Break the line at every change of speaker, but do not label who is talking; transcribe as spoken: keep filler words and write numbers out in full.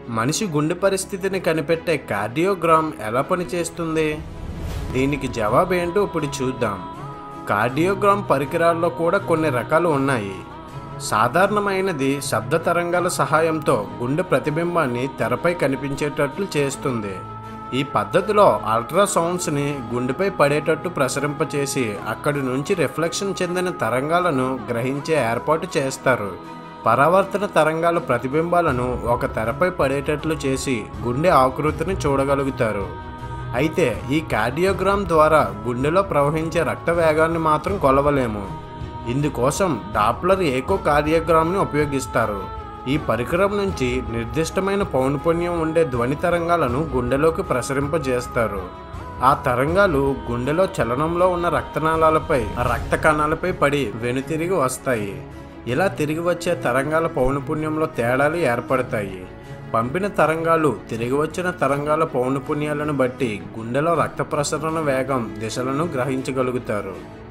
మనిషి గుండె పరిస్థితిని కనిపెట్టే కార్డియోగ్రామ్ ఎలా పనిచేస్తుంది? దీనికి జవాబు ఏంటో ఇప్పుడు చూద్దాం. కార్డియోగ్రామ్ పరికరాల్లో కూడా కొన్ని రకాలు ఉన్నాయి. సాధారణమైనది శబ్ద తరంగాల సహాయంతో గుండె ప్రతిబింబాన్ని తెరపై కనిపించేటట్లు చేస్తుంది. ఈ పద్ధతిలో అల్ట్రాసౌండ్స్ని గుండెపై పడేటట్టు ప్రసరింపచేసి అక్కడి నుంచి రిఫ్లెక్షన్ చెందిన తరంగాలను గ్రహించే ఏర్పాటు చేస్తారు. పరావర్తన తరంగాల ప్రతిబింబాలను ఒక తెరపై పడేటట్లు చేసి గుండె ఆకృతిని చూడగలుగుతారు. అయితే ఈ కార్డియోగ్రామ్ ద్వారా గుండెలో ప్రవహించే రక్త వేగాన్ని మాత్రం కొలవలేము. ఇందుకోసం డాప్లర్ ఎకో కార్డియోగ్రామ్ని ఉపయోగిస్తారు. ఈ పరికరం నుంచి నిర్దిష్టమైన పౌనపున్యం ఉండే ధ్వని తరంగాలను గుండెలోకి ప్రసరింపజేస్తారు. ఆ తరంగాలు గుండెలో చలనంలో ఉన్న రక్తనాళాలపై రక్త కణాలపై పడి వెనుతిరిగి వస్తాయి. ఇలా తిరిగి వచ్చే తరంగాల పౌనపున్యంలో తేడాలు ఏర్పడతాయి. పంపిన తరంగాలు తిరిగి వచ్చిన తరంగాల పౌనపున్యాలను బట్టి గుండెలో రక్త ప్రసరణ వేగం దిశలను గ్రహించగలుగుతారు.